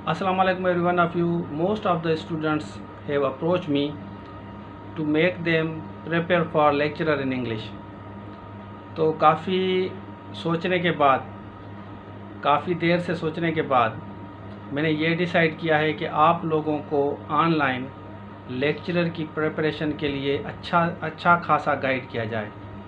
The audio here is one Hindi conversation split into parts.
Assalamu alaikum everyone of you. Most of the students have approached me to make them prepare for lecturer in English. तो काफ़ी सोचने के बाद, काफ़ी देर से सोचने के बाद मैंने ये डिसाइड किया है कि आप लोगों को ऑनलाइन लेक्चरर की प्रिपरेशन के लिए अच्छा खासा गाइड किया जाए,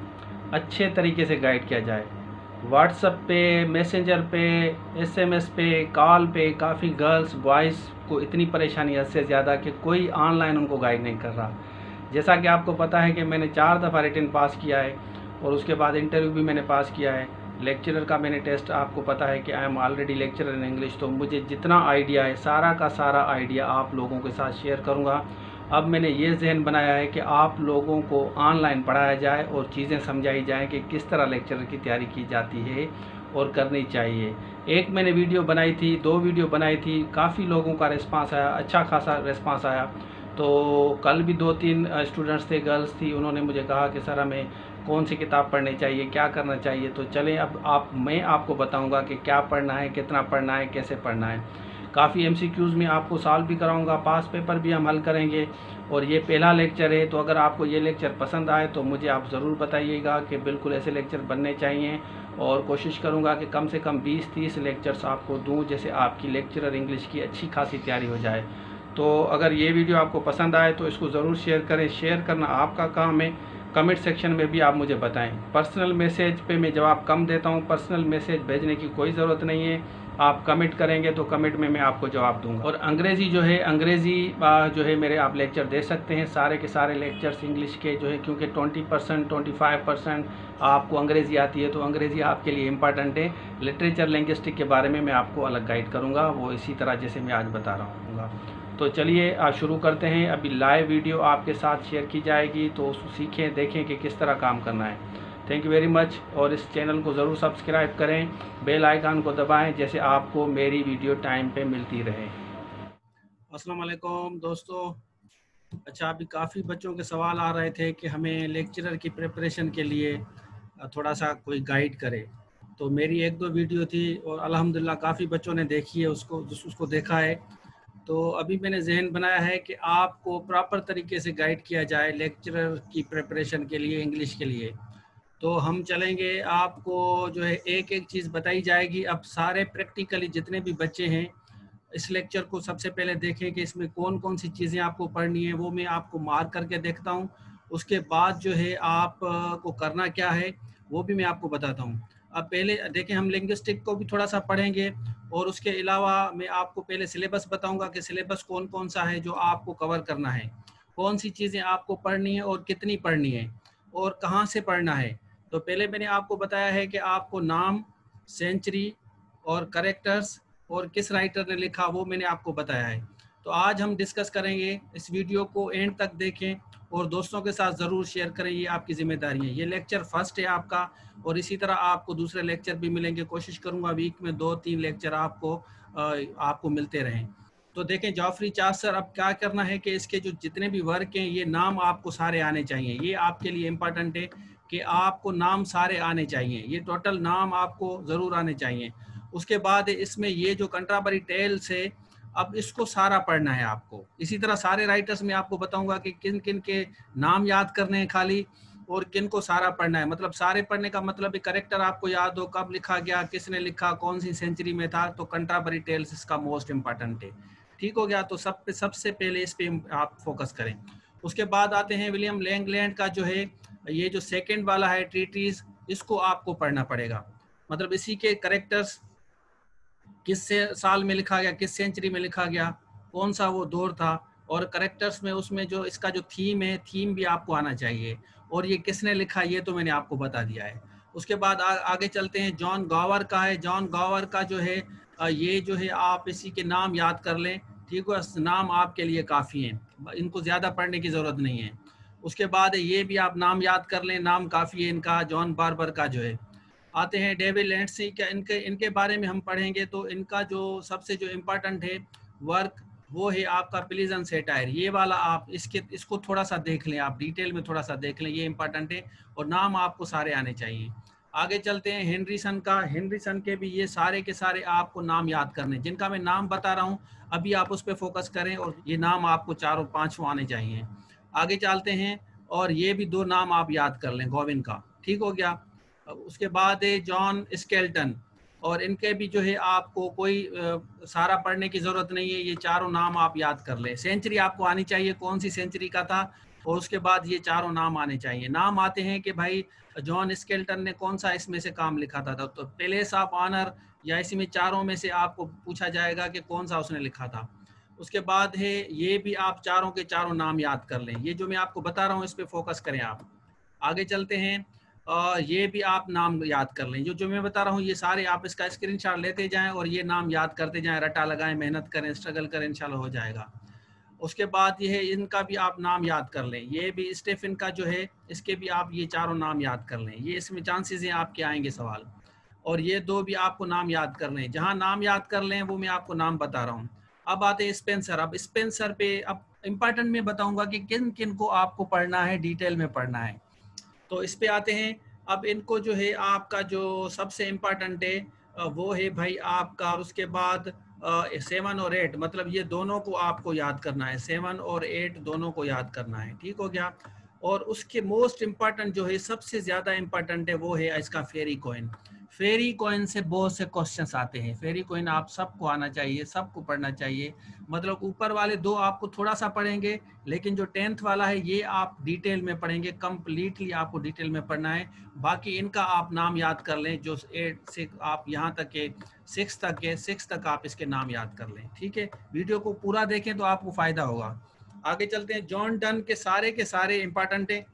अच्छे तरीके से गाइड किया जाए। व्हाट्सएप पे, मैसेंजर पे, एसएमएस पे, कॉल पे काफ़ी गर्ल्स बॉयज़ को इतनी परेशानी है इससे ज़्यादा कि कोई ऑनलाइन उनको गाइड नहीं कर रहा। जैसा कि आपको पता है कि मैंने 4 दफ़ा रिटन पास किया है और उसके बाद इंटरव्यू भी मैंने पास किया है। लेक्चरर का मैंने टेस्ट, आपको पता है कि I am already lecturer in English, तो मुझे जितना आइडिया है सारा का सारा आइडिया आप लोगों के साथ शेयर करूँगा। अब मैंने ये ज़हन बनाया है कि आप लोगों को ऑनलाइन पढ़ाया जाए और चीज़ें समझाई जाएँ कि किस तरह लेक्चरर की तैयारी की जाती है और करनी चाहिए। एक मैंने वीडियो बनाई थी, 2 वीडियो बनाई थी, काफ़ी लोगों का रिस्पांस आया, अच्छा खासा रिस्पांस आया। तो कल भी 2-3 स्टूडेंट्स थे, गर्ल्स थी, उन्होंने मुझे कहा कि सर हमें कौन सी किताब पढ़नी चाहिए, क्या करना चाहिए। तो चलें अब मैं आपको बताऊंगा कि क्या पढ़ना है, कितना पढ़ना है, कैसे पढ़ना है। काफ़ी एमसीक्यूज़ में आपको सॉल्व भी कराऊंगा, पास पेपर भी हम हल करेंगे। और ये पहला लेक्चर है, तो अगर आपको ये लेक्चर पसंद आए तो मुझे आप ज़रूर बताइएगा कि बिल्कुल ऐसे लेक्चर बनने चाहिए। और कोशिश करूँगा कि कम से कम 20-30 लेक्चर्स आपको दूँ, जैसे आपकी लेक्चरर इंग्लिश की अच्छी खासी तैयारी हो जाए। तो अगर ये वीडियो आपको पसंद आए तो इसको ज़रूर शेयर करें। शेयर करना आपका काम है। कमेंट सेक्शन में भी आप मुझे बताएं। पर्सनल मैसेज पे मैं जवाब कम देता हूं, पर्सनल मैसेज भेजने की कोई ज़रूरत नहीं है। आप कमेंट करेंगे तो कमेंट में मैं आपको जवाब दूंगा। और अंग्रेज़ी जो है, जो है मेरे आप लेक्चर दे सकते हैं, सारे के सारे लेक्चर्स इंग्लिश के जो है, क्योंकि 20% 25% आपको अंग्रेज़ी आती है, तो अंग्रेज़ी आपके लिए इम्पॉर्टेंट है। लिटरेचर लिंग्विस्टिक के बारे में मैं आपको अलग गाइड करूँगा, वो इसी तरह जैसे मैं आज बता रहा हूँ। तो चलिए आज शुरू करते हैं। अभी लाइव वीडियो आपके साथ शेयर की जाएगी, तो सीखें, देखें कि किस तरह काम करना है। Thank you very much. और इस चैनल को ज़रूर सब्सक्राइब करें, बेल आइकन को दबाएं, जैसे आपको मेरी वीडियो टाइम पे मिलती रहे। अस्सलाम वालेकुम दोस्तों। अच्छा, अभी काफ़ी बच्चों के सवाल आ रहे थे कि हमें लेक्चरर की प्रिपरेशन के लिए थोड़ा सा कोई गाइड करे। तो मेरी 1-2 वीडियो थी और अल्हम्दुलिल्लाह काफ़ी बच्चों ने देखी है, उसको देखा है। तो अभी मैंने जहन बनाया है कि आपको प्रॉपर तरीके से गाइड किया जाए लेक्चरर की प्रिपरेशन के लिए, इंग्लिश के लिए। तो हम चलेंगे, आपको जो है एक एक चीज़ बताई जाएगी। अब सारे प्रैक्टिकली जितने भी बच्चे हैं इस लेक्चर को सबसे पहले देखें कि इसमें कौन कौन सी चीज़ें आपको पढ़नी है, वो मैं आपको मार्क करके देखता हूँ। उसके बाद जो है आप को करना क्या है वो भी मैं आपको बताता हूँ। अब पहले देखें, हम लिंग्विस्टिक को भी थोड़ा सा पढ़ेंगे और उसके अलावा मैं आपको पहले सिलेबस बताऊंगा कि सिलेबस कौन कौन सा है जो आपको कवर करना है, कौन सी चीज़ें आपको पढ़नी है और कितनी पढ़नी है और कहाँ से पढ़ना है। तो पहले मैंने आपको बताया है कि आपको नाम, सेंचुरी और करेक्टर्स और किस राइटर ने लिखा वो मैंने आपको बताया है। तो आज हम डिस्कस करेंगे, इस वीडियो को एंड तक देखें और दोस्तों के साथ ज़रूर शेयर करें, ये आपकी जिम्मेदारी है। ये लेक्चर फर्स्ट है आपका और इसी तरह आपको दूसरे लेक्चर भी मिलेंगे। कोशिश करूंगा वीक में 2-3 लेक्चर आपको मिलते रहें। तो देखें, जॉफरी चासर, अब क्या करना है कि इसके जो जितने भी वर्क हैं ये नाम आपको सारे आने चाहिए। ये आपके लिए इम्पोर्टेंट है कि आपको नाम सारे आने चाहिए, ये टोटल नाम आपको ज़रूर आने चाहिए। उसके बाद इसमें ये जो कंट्राबरी टेल्स है, अब इसको सारा पढ़ना है आपको। इसी तरह सारे राइटर्स में आपको बताऊंगा कि किन किन के नाम याद करने हैं खाली और किन को सारा पढ़ना है। मतलब सारे पढ़ने का मतलब करेक्टर आपको याद हो, कब लिखा गया, किसने लिखा, कौन सी सेंचुरी में था। तो कंट्राबरी टेल्स इसका मोस्ट इंपॉर्टेंट है। ठीक हो गया। तो सबसे पहले इस पे आप फोकस करें। उसके बाद आते हैं विलियम लैंगलैंड का जो है, ये जो सेकंड वाला है ट्रीटीज, इसको आपको पढ़ना पड़ेगा। मतलब इसी के करेक्टर्स किस साल में लिखा गया, किस सेंचुरी में लिखा गया, कौन सा वो दौर था, और करेक्टर्स में उसमें जो इसका जो थीम है, थीम भी आपको आना चाहिए। और ये किसने लिखा ये तो मैंने आपको बता दिया है। उसके बाद आगे चलते हैं, जॉन गॉवर का है। जॉन गॉवर का जो है, ये जो है आप इसी के नाम याद कर लें। ठीक है, नाम आपके लिए काफ़ी हैं, इनको ज़्यादा पढ़ने की ज़रूरत नहीं है। उसके बाद ये भी आप नाम याद कर लें, नाम काफ़ी है इनका। जॉन बार्बर का जो है। आते हैं डेविड लैंडसी का, इनके इनके बारे में हम पढ़ेंगे। तो इनका जो सबसे जो इम्पोर्टेंट है वर्क, वो है आपका प्लीजन सेटायर। ये वाला आप इसको थोड़ा सा देख लें, आप डिटेल में थोड़ा सा देख लें, ये इंपॉर्टेंट है और नाम आपको सारे आने चाहिए। आगे चलते हैं हेनरी सन का। हेनरी सन के भी ये सारे के सारे आपको नाम याद करने, जिनका मैं नाम बता रहा हूँ अभी आप उस पर फोकस करें और ये नाम आपको चारों पांचों आने चाहिए। आगे चलते हैं और ये भी दो नाम आप याद कर लें गॉविन का, ठीक हो गया। उसके बाद है जॉन स्केल्टन, और इनके भी जो है आपको कोई सारा पढ़ने की जरूरत नहीं है, ये चारों नाम आप याद कर लें। सेंचुरी आपको आनी चाहिए कौन सी सेंचुरी का था, और उसके बाद ये चारों नाम आने चाहिए। नाम आते हैं कि भाई जॉन स्केल्टन ने कौन सा इसमें से काम लिखा था, तो प्लेस ऑफ ऑनर या इसी में चारों में से आपको पूछा जाएगा कि कौन सा उसने लिखा था। उसके बाद है ये भी आप चारों के चारों नाम याद कर लें, ये जो मैं आपको बता रहा हूँ इस पर फोकस करें आप। आगे चलते हैं, ये भी आप नाम याद कर लें, जो जो मैं बता रहा हूँ ये सारे आप इसका स्क्रीनशॉट लेते जाएं और ये नाम याद करते जाएं, रटा लगाएं, मेहनत करें, स्ट्रगल करें, इंशाल्लाह हो जाएगा। उसके बाद ये है इनका भी आप नाम याद कर लें, ये भी स्टेफन का जो है इसके भी आप ये चारों नाम याद कर लें, ये इसमें चांसेस हैं आपके आएंगे सवाल। और ये दो भी आपको नाम याद कर लें, जहाँ नाम याद कर लें वो मैं आपको नाम बता रहा हूँ। अब आते हैं स्पेंसर। अब स्पेंसर पे अब इम्पॉर्टेंट मैं बताऊंगा कि किन किन को आपको पढ़ना है, डिटेल में पढ़ना है। तो इस पे आते हैं। अब इनको जो है आपका जो सबसे इम्पोर्टेंट है वो है भाई आपका, उसके बाद 7 और 8, मतलब ये दोनों को आपको याद करना है, 7 और 8 दोनों को याद करना है, ठीक हो गया। और उसके मोस्ट इम्पॉर्टेंट जो है सबसे ज्यादा इम्पोर्टेंट है वो है इसका फेरी कॉइन। फेरी कॉइन से बहुत से क्वेश्चंस आते हैं, फेरी कॉइन आप सबको आना चाहिए, सबको पढ़ना चाहिए। मतलब ऊपर वाले दो आपको थोड़ा सा पढ़ेंगे, लेकिन जो 10th वाला है ये आप डिटेल में पढ़ेंगे, कंप्लीटली आपको डिटेल में पढ़ना है। बाकी इनका आप नाम याद कर लें, जो 8 से आप यहाँ तक के 6 तक है, 6 तक आप इसके नाम याद कर लें, ठीक है। वीडियो को पूरा देखें तो आपको फायदा होगा। आगे चलते हैं, जॉन डन के सारे इंपॉर्टेंट हैं,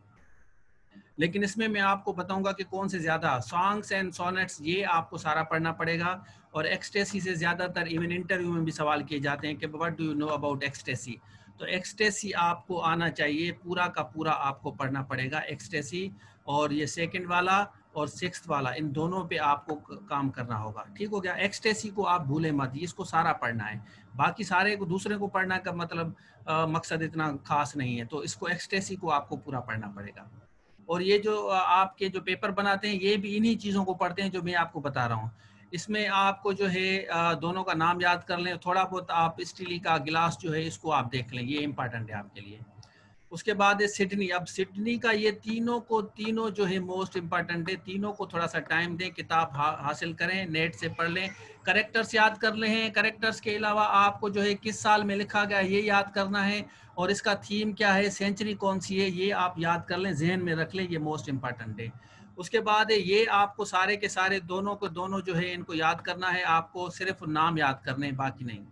लेकिन इसमें मैं आपको बताऊंगा कि कौन से ज्यादा। सॉन्ग्स एंड सोनेट्स ये आपको सारा पढ़ना पड़ेगा, और एक्सटेसी से ज्यादातर इवन इंटरव्यू में भी सवाल किए जाते हैं कि what do you know about ecstasy. तो एक्सटेसी आपको आना चाहिए, पूरा का पूरा आपको पढ़ना पड़ेगा एक्सटेसी। और ये सेकंड वाला और 6th वाला, इन दोनों पे आपको काम करना होगा, ठीक हो गया। एक्सटेसी को आप भूले मत, इसको सारा पढ़ना है। बाकी सारे को दूसरे को पढ़ना का मतलब मकसद इतना खास नहीं है, तो इसको एक्सटेसी को आपको पूरा पढ़ना पड़ेगा। और ये जो आपके जो पेपर बनाते हैं ये भी इन्हीं चीज़ों को पढ़ते हैं जो मैं आपको बता रहा हूँ। इसमें आपको जो है दोनों का नाम याद कर लें, थोड़ा बहुत आप स्टील का गिलास जो है इसको आप देख लें, ये इंपॉर्टेंट है आपके लिए। उसके बाद है सिडनी। अब सिडनी का ये तीनों जो है मोस्ट इंपॉर्टेंट है, तीनों को थोड़ा सा टाइम दें, किताब हासिल करें, नेट से पढ़ लें, करेक्टर्स याद कर लें। करेक्टर्स के अलावा आपको जो है किस साल में लिखा गया ये याद करना है, और इसका थीम क्या है, सेंचुरी कौन सी है, ये आप याद कर लें, जहन में रख लें, ये मोस्ट इंपॉर्टेंट है। उसके बाद है ये आपको सारे के सारे दोनों को दोनों जो है इनको याद करना है, आपको सिर्फ नाम याद करने हैं, बाकी नहीं।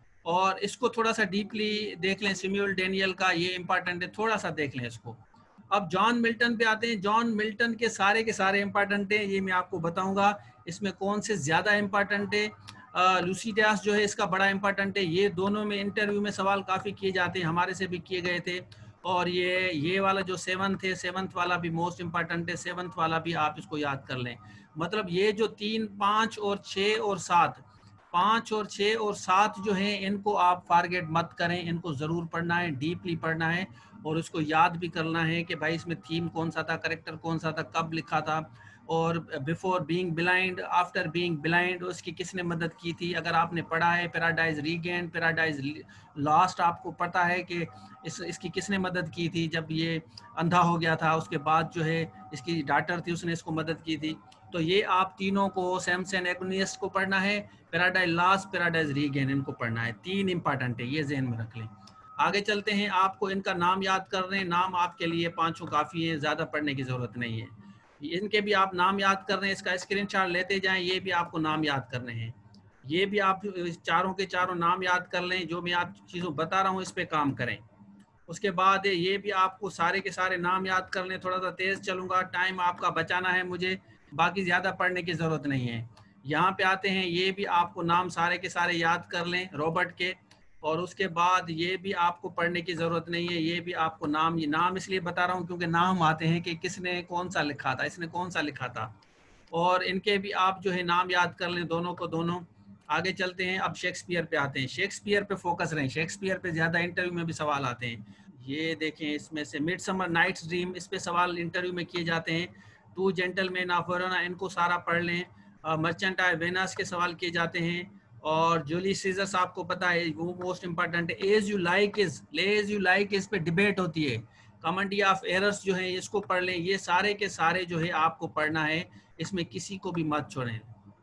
और इसको थोड़ा सा डीपली देख लें, सिम्यूल डेनियल का ये इंपॉर्टेंट है, थोड़ा सा देख लें इसको। अब जॉन मिल्टन पे आते हैं। जॉन मिल्टन के सारे इंपॉर्टेंट हैं, ये मैं आपको बताऊंगा इसमें कौन से ज्यादा इंपॉर्टेंट है। लूसीडास जो है इसका बड़ा इंपॉर्टेंट है, ये दोनों में इंटरव्यू में सवाल काफी किए जाते हैं, हमारे से भी किए गए थे। और ये वाला जो 7th है, 7th वाला भी मोस्ट इंपॉर्टेंट है, 7th वाला भी आप इसको याद कर लें। मतलब ये जो 3, 5 और 6 और 7, 5 और 6 और 7 जो है इनको आप टारगेट मत करें, इनको जरूर पढ़ना है, डीपली पढ़ना है, और उसको याद भी करना है कि भाई इसमें थीम कौन सा था, करेक्टर कौन सा था, कब लिखा था, और before being blind, after being blind उसकी किसने मदद की थी। अगर आपने पढ़ा है पैराडाइज रीगेन, पैराडाइज लॉस्ट, आपको पता है कि इसकी किसने मदद की थी जब ये अंधा हो गया था, उसके बाद जो है इसकी डॉटर थी उसने इसको मदद की थी। तो ये आप तीनों को, सैमसन एक्विनियस को पढ़ना है, पैराडाइज लॉस्ट, पैराडाइज रीगेन, इनको पढ़ना है, 3 इंपॉर्टेंट है, ये जहन में रख लें। आगे चलते हैं, आपको इनका नाम याद कर रहे हैं, नाम आपके लिए 5 काफ़ी है, ज़्यादा पढ़ने की ज़रूरत नहीं है। इनके भी आप नाम याद कर रहे हैं, इसका स्क्रीनशॉट लेते जाएं, ये भी आपको नाम याद करने हैं। ये भी आप चारों के चारों नाम याद कर लें, जो मैं आप चीज़ों बता रहा हूँ इस पर काम करें। उसके बाद ये भी आपको सारे के सारे नाम याद कर लें। थोड़ा सा तेज़ चलूँगा, टाइम आपका बचाना है मुझे, बाकी ज़्यादा पढ़ने की ज़रूरत नहीं है। यहाँ पे आते हैं, ये भी आपको नाम सारे के सारे याद कर लें रॉबर्ट के। और उसके बाद ये भी आपको पढ़ने की ज़रूरत नहीं है, ये भी आपको नाम, ये नाम इसलिए बता रहा हूँ क्योंकि नाम आते हैं कि किसने कौन सा लिखा था, इसने कौन सा लिखा था। और इनके भी आप जो है नाम याद कर लें, दोनों को दोनों। आगे चलते हैं, अब शेक्सपियर पे आते हैं। शेक्सपियर पे फोकस रहें, शेक्सपियर पे ज़्यादा इंटरव्यू में भी सवाल आते हैं। ये देखें, इसमें से मिड समर नाइट्स ड्रीम, इस पे सवाल इंटरव्यू में किए जाते हैं। टू जेंटलमैन ऑफ वेरोना, इनको सारा पढ़ लें। मर्चेंट ऑफ वेनस के सवाल किए जाते हैं। और जूलियस सीजर्स आपको पता है वो मोस्ट इंपॉर्टेंट है। एज यू लाइक इस पे डिबेट होती है। कमेंट्री ऑफ एरर्स जो है इसको पढ़ लें। ये सारे के सारे जो है आपको पढ़ना है, इसमें किसी को भी मत छोड़ें।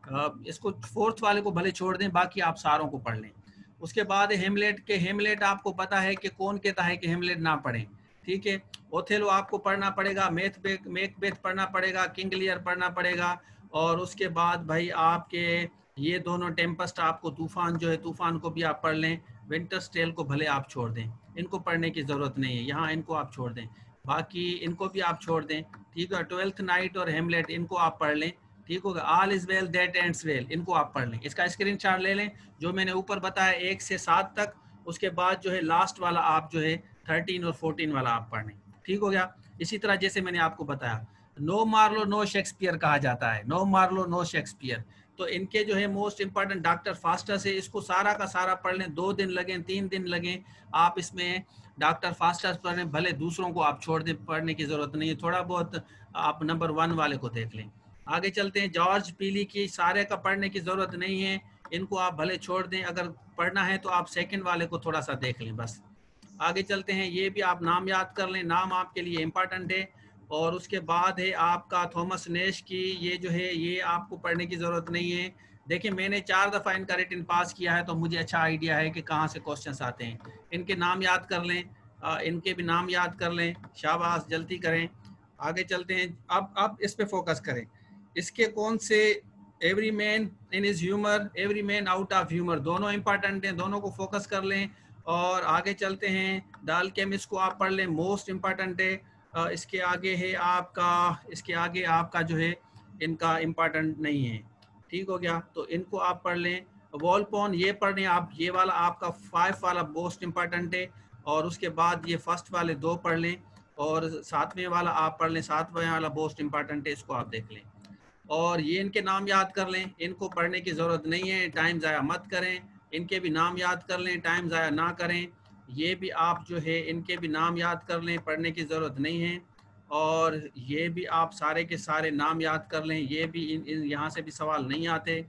इसको फोर्थ वाले को भले छोड़ दें, बाकी आप सारों को पढ़ लें। उसके बाद हेमलेट आपको पता है कि कौन कहता है कि हेमलेट ना पढ़ें, ठीक है। ओथेलो आपको पढ़ना पड़ेगा, मैकबेथ पढ़ना पड़ेगा, किंग लियर पढ़ना पड़ेगा। और उसके बाद भाई आपके ये दोनों टेम्पस्ट, आपको तूफान जो है तूफान को भी आप पढ़ लें। विंटर्स टेल को भले आप छोड़ दें, इनको पढ़ने की ज़रूरत नहीं है, यहाँ इनको आप छोड़ दें। बाकी इनको भी आप छोड़ दें, ठीक है। ट्वेल्थ नाइट और हेमलेट इनको आप पढ़ लें, ठीक होगा। All is well that ends well इनको आप पढ़ लें। इसका स्क्रीनशॉट ले लें जो मैंने ऊपर बताया 1 से 7 तक। उसके बाद जो है लास्ट वाला आप जो है 13 और 14 वाला आप पढ़ लें, ठीक हो गया। इसी तरह जैसे मैंने आपको बताया, नो मार्लो नो शेक्सपियर कहा जाता है, नो मार्लो नो शेक्सपियर। तो इनके जो है मोस्ट इंपॉर्टेंट डॉक्टर फास्टस है, इसको सारा का सारा पढ़ लें। 2 दिन लगें 3 दिन लगें, आप इसमें डॉक्टर फास्टस पढ़ें, भले दूसरों को आप छोड़ दें, पढ़ने की ज़रूरत नहीं है। थोड़ा बहुत आप नंबर 1 वाले को देख लें। आगे चलते हैं। जॉर्ज पीली की सारे का पढ़ने की ज़रूरत नहीं है, इनको आप भले छोड़ दें। अगर पढ़ना है तो आप सेकंड वाले को थोड़ा सा देख लें बस। आगे चलते हैं। ये भी आप नाम याद कर लें, नाम आपके लिए इम्पॉर्टेंट है। और उसके बाद है आपका थॉमस नेश की, ये जो है ये आपको पढ़ने की ज़रूरत नहीं है। देखिए मैंने 4 दफ़ा इनका रिटन पास किया है, तो मुझे अच्छा आइडिया है कि कहाँ से क्वेश्चंस आते हैं। इनके नाम याद कर लें, इनके भी नाम याद कर लें, शाबाश जल्दी करें। आगे चलते हैं। अब इस पे फोकस करें। इसके कौन से, every man in his humour, every man out of humour, दोनों इंपॉर्टेंट हैं, दोनों को फोकस कर लें। और आगे चलते हैं। डाल केमिस्ट को आप पढ़ लें, मोस्ट इंपॉर्टेंट है। इसके आगे है आपका, इसके आगे आपका जो है इनका इम्पॉर्टेंट नहीं है, ठीक हो गया। तो इनको आप पढ़ लें। वॉलपॉन ये पढ़ लें आप, ये वाला आपका 5 वाला मोस्ट इंपॉर्टेंट है। और उसके बाद ये फर्स्ट वाले 2 पढ़ लें। और 7वें वाला आप पढ़ लें, 7वें वाला मोस्ट इंपॉर्टेंट है, इसको आप देख लें। और ये इनके नाम याद कर लें, इनको पढ़ने की ज़रूरत नहीं है, टाइम ज़ाया मत करें। इनके भी नाम याद कर लें, टाइम ज़ाया ना करें। ये भी आप जो है इनके भी नाम याद कर लें, पढ़ने की ज़रूरत नहीं है। और ये भी आप सारे के सारे नाम याद कर लें, ये भी इन यहाँ से भी सवाल नहीं आते।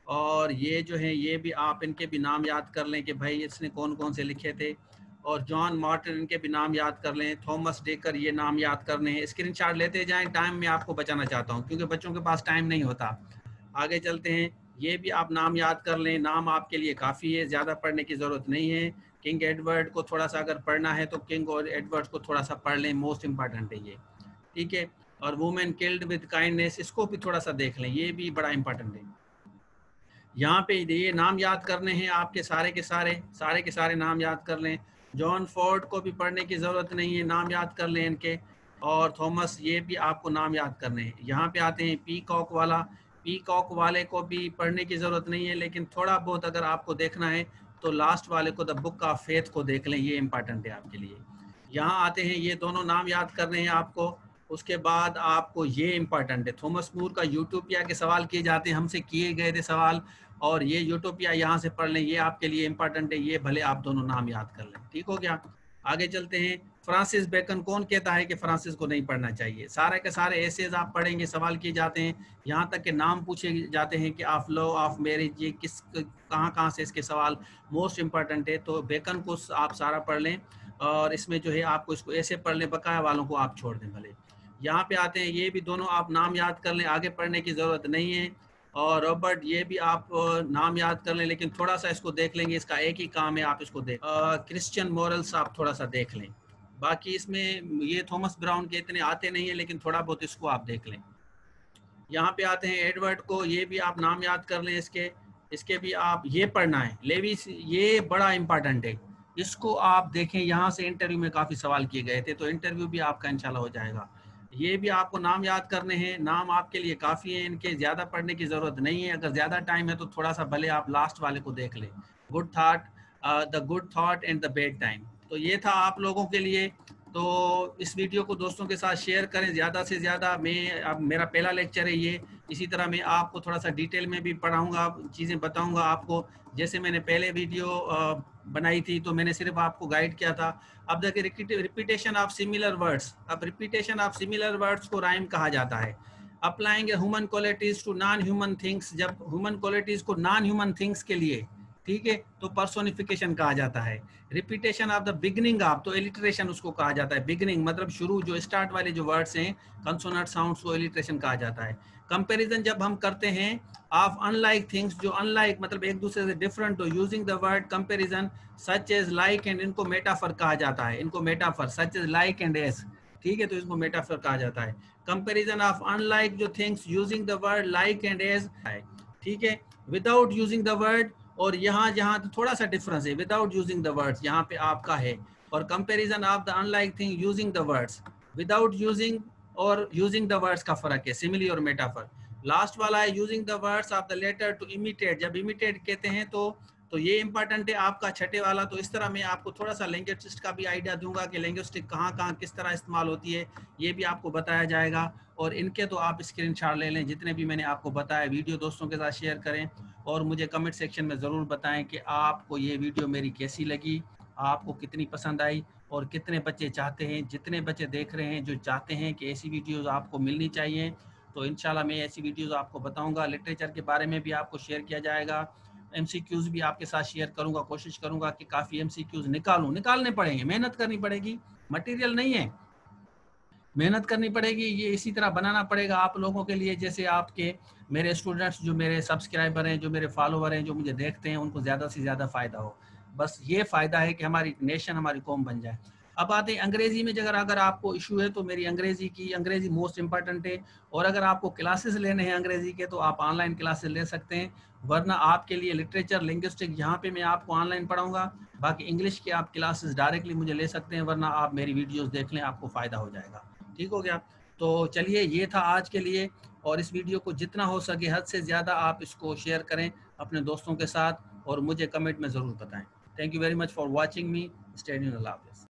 और ये जो है ये भी आप इनके भी नाम याद कर लें कि भाई इसने कौन कौन से लिखे थे। और जॉन मार्टिन इनके भी नाम याद कर लें, थॉमस डेकर ये नाम याद करने हैं। स्क्रीनशॉट लेते जाएं, टाइम में आपको बचाना चाहता हूं क्योंकि बच्चों के पास टाइम नहीं होता। आगे चलते हैं। ये भी आप नाम याद कर लें, नाम आपके लिए काफ़ी है, ज़्यादा पढ़ने की ज़रूरत नहीं है। किंग एडवर्ड को थोड़ा सा अगर पढ़ना है तो किंग और एडवर्ड को थोड़ा सा पढ़ लें, मोस्ट इंपॉर्टेंट है ये, ठीक है। और वुमेन किल्ड विद काइंडनेस, इसको भी थोड़ा सा देख लें, ये भी बड़ा इंपॉर्टेंट है। यहाँ पे ये नाम याद करने हैं आपके सारे के सारे नाम याद कर लें। जॉन फोर्ड को भी पढ़ने की ज़रूरत नहीं है, नाम याद कर लें इनके। और थॉमस, ये भी आपको नाम याद करने हैं। यहाँ पे आते हैं पीकॉक वाला, पीकॉक वाले को भी पढ़ने की ज़रूरत नहीं है, लेकिन थोड़ा बहुत अगर आपको देखना है तो लास्ट वाले को, द बुक ऑफ फेथ को देख लें, ये इंपॉर्टेंट है आपके लिए। यहाँ आते हैं, ये दोनों नाम याद करने हैं आपको। उसके बाद आपको ये इंपॉर्टेंट है, थॉमस मूर का यूटोपिया के सवाल किए जाते हैं, हमसे किए गए थे सवाल। और ये यूटोपिया यहाँ से पढ़ लें, ये आपके लिए इंपॉर्टेंट है, ये भले आप दोनों नाम याद कर लें, ठीक हो गया। आगे चलते हैं। फ्रांसिस बेकन, कौन कहता है कि फ्रांसिस को नहीं पढ़ना चाहिए? सारे के सारे एसेज आप पढ़ेंगे, सवाल किए जाते हैं, यहाँ तक के नाम पूछे जाते हैं कि ऑफ लॉ ऑफ मैरिज, ये किस कहाँ से इसके सवाल मोस्ट इंपॉर्टेंट है। तो बेकन को आप सारा पढ़ लें। और इसमें जो है आपको इसको ऐसे पढ़ लें, बकाया वालों को आप छोड़ दें भले। यहाँ पे आते हैं, ये भी दोनों आप नाम याद कर लें, आगे पढ़ने की ज़रूरत नहीं है। और रॉबर्ट, ये भी आप नाम याद कर लें, लेकिन थोड़ा सा इसको देख लेंगे, इसका एक ही काम है, आप इसको देख। क्रिश्चियन मॉरल्स आप थोड़ा सा देख लें। बाकी इसमें ये थॉमस ब्राउन के इतने आते नहीं है, लेकिन थोड़ा बहुत इसको आप देख लें। यहाँ पे आते हैं एडवर्ड को, ये भी आप नाम याद कर लें इसके। इसके भी आप ये पढ़ना है, लेविस, ये बड़ा इंपॉर्टेंट है, इसको आप देखें। यहाँ से इंटरव्यू में काफ़ी सवाल किए गए थे, तो इंटरव्यू भी आपका इंशाल्लाह हो जाएगा। ये भी आपको नाम याद करने हैं, नाम आपके लिए काफ़ी है, इनके ज़्यादा पढ़ने की ज़रूरत नहीं है। अगर ज़्यादा टाइम है तो थोड़ा सा भले आप लास्ट वाले को देख लें, good thought, the good thought and the bad time. तो ये था आप लोगों के लिए तो इस वीडियो को दोस्तों के साथ शेयर करें ज़्यादा से ज़्यादा। मैं अब मेरा पहला लेक्चर है ये, इसी तरह मैं आपको थोड़ा सा डिटेल में भी पढ़ाऊँगा, चीज़ें बताऊँगा आपको। जैसे मैंने पहले वीडियो बनाई थी तो मैंने सिर्फ आपको गाइड किया था। अब देखिए रिपीटेशन ऑफ सिमिलर वर्ड्स, अब रिपीटेशन ऑफ सिमिलर वर्ड्स को राइम कहा जाता है। Applying human qualities to non human things, जब ह्यूमन क्वालिटीज को नॉन ह्यूमन थिंग्स के लिए, ठीक है, तो पर्सोनिफिकेशन कहा जाता है। Repetition of the beginning of, तो एलिट्रेशन उसको कहा जाता है। बिगनिंग मतलब शुरू, जो स्टार्ट वाले जो वर्ड्स हैं कंसोनेंट साउंड्स को एलिट्रेशन कहा जाता है। कंपैरिजन जब हम करते हैं ऑफ अनलाइक थिंग्स, जो अनलाइक मतलब एक दूसरे से डिफरेंट, तो using the word comparison such as like and, इनको मेटाफर कहा जाता है, इनको metaphor, such as like and as, ठीक है, तो इसको मेटाफर कहा जाता है। कंपैरिजन ऑफ अनलाइक जो things using the word like and as है, ठीक है, विदाउट यूजिंग द वर्ड, और यहाँ जहाँ तो थोड़ा सा डिफरेंस है, विदाउट यूजिंग द वर्ड्स यहाँ पे आपका है, और comparison of the unlike thing using the words, without using और यूजिंग द वर्ड्स का फर्क है, सिमिली और मेटाफर। लास्ट वाला है using the words of the letter to imitate, जब इमिटेट कहते हैं तो ये इंपॉर्टेंट है आपका छठे वाला। तो इस तरह मैं आपको थोड़ा सा लिंग्विस्टिक्स का भी आइडिया दूंगा कि लिंग्विस्टिक कहाँ कहाँ किस तरह इस्तेमाल होती है, ये भी आपको बताया जाएगा। और इनके तो आप स्क्रीनशॉट ले लें, जितने भी मैंने आपको बताया। वीडियो दोस्तों के साथ शेयर करें और मुझे कमेंट सेक्शन में ज़रूर बताएं कि आपको ये वीडियो मेरी कैसी लगी, आपको कितनी पसंद आई, और कितने बच्चे चाहते हैं, जितने बच्चे देख रहे हैं जो चाहते हैं कि ऐसी वीडियोज़ आपको मिलनी चाहिए, तो इंशाल्लाह मैं ऐसी वीडियोज़ आपको बताऊंगा। लिटरेचर के बारे में भी आपको शेयर किया जाएगा, MCQs भी आपके साथ शेयर करूंगा, कोशिश करूंगा कि काफ़ी MCQs निकालने पड़ेंगे, मेहनत करनी पड़ेगी, मटेरियल नहीं है, मेहनत करनी पड़ेगी। ये इसी तरह बनाना पड़ेगा आप लोगों के लिए, जैसे आपके मेरे स्टूडेंट्स, जो मेरे सब्सक्राइबर हैं, जो मेरे फॉलोवर हैं, जो मुझे देखते हैं, उनको ज़्यादा से ज़्यादा फ़ायदा हो। बस ये फ़ायदा है कि हमारी नेशन, हमारी कौम बन जाए। अब आते हैं अंग्रेज़ी में, अगर आपको इशू है तो मेरी अंग्रेज़ी मोस्ट इंपॉर्टेंट है। और अगर आपको क्लासेस लेने हैं अंग्रेज़ी के तो आप ऑनलाइन क्लासेस ले सकते हैं, वरना आपके लिए लिटरेचर, लिंग्विस्टिक यहाँ पे मैं आपको ऑनलाइन पढ़ाऊँगा। बाकी इंग्लिश के आप क्लासेस डायरेक्टली मुझे ले सकते हैं, वरना आप मेरी वीडियोज़ देख लें, आपको फ़ायदा हो जाएगा। ठीक हो गया। तो चलिए, ये था आज के लिए, और इस वीडियो को जितना हो सके हद से ज़्यादा आप इसको शेयर करें अपने दोस्तों के साथ, और मुझे कमेंट में ज़रूर बताएं। Thank you very much for watching me. Stay tuned. अल्लाह हाफ़िज़।